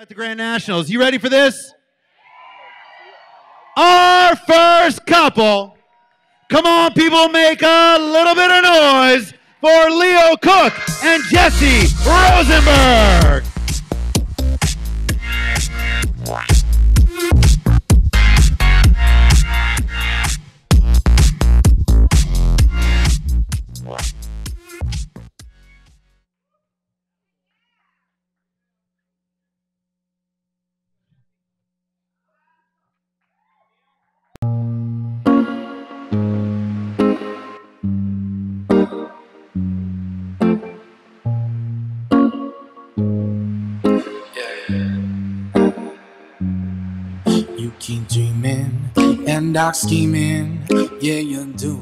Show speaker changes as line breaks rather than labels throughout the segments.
At the Grand Nationals. You ready for this? Our first couple. Come on, people, make a little bit of noise for Leo Cook and Jesse Rosenberg.
You keep dreaming and dark scheming, yeah you do.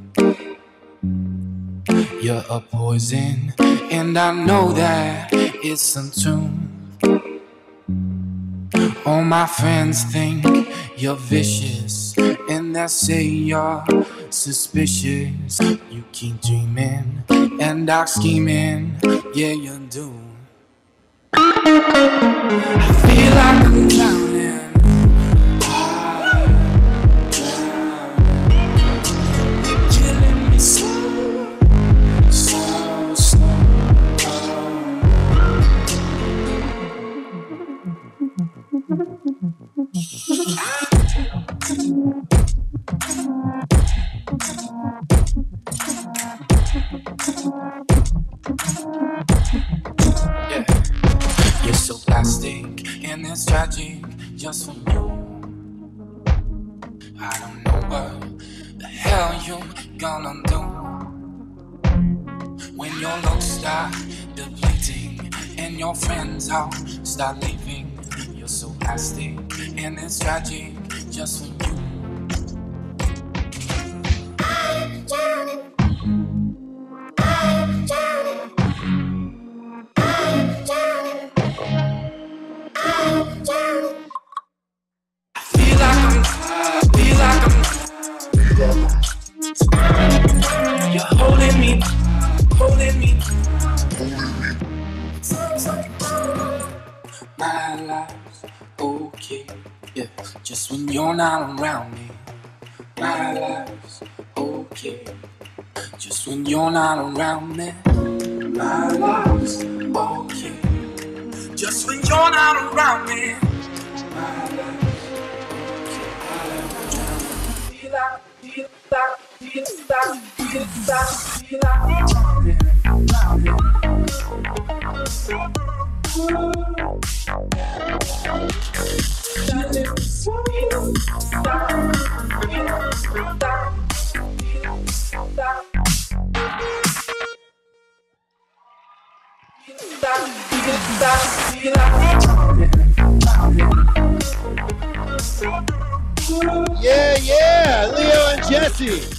You're a poison and I know that it's untuned. All my friends think you're vicious and they say you're suspicious. You keep dreaming and dark scheming, yeah you do. I feel like I'm drowning. You're so plastic and it's tragic just for you. I don't know what the hell you're gonna do when your looks start depleting and your friends all start leaving. You're so plastic and it's tragic just for you. I'm drowning. I'm drowning. I'm drowning. I'm drowning. I feel like I'm you're holding me. My life's okay, yeah, just when you're not around me. My life's okay, just when you're not around me. My life's okay, just when you're not around me. My life's
Yeah, Leo and Jesse.